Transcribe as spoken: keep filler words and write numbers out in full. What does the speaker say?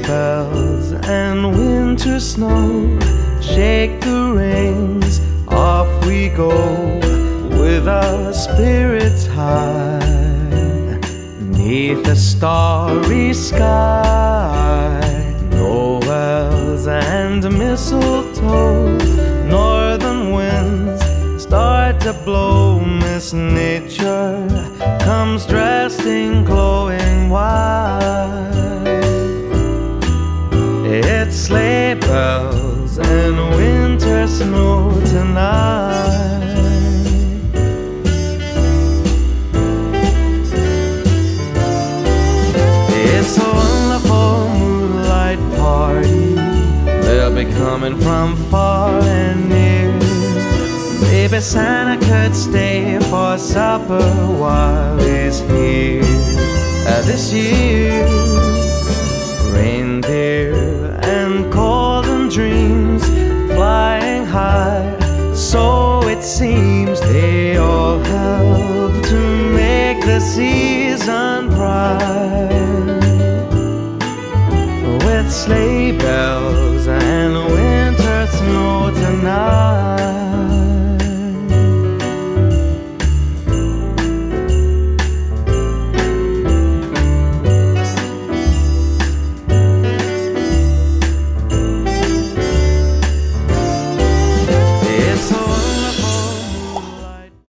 bells and winter snow, shake the reins, off we go, with our spirits high, 'neath a starry sky. Noels and mistletoe, northern winds start to blow. Miss Nature comes dressed in glowing white. It's sleigh bells and winter snow tonight. It's a wonderful moonlight party. They'll be coming from far and near. Maybe Santa could stay for supper while he's here. Uh, this year, reindeer and golden dreams flying high, so it seems they all help to make the season bright. With sleigh bells and winter snow tonight.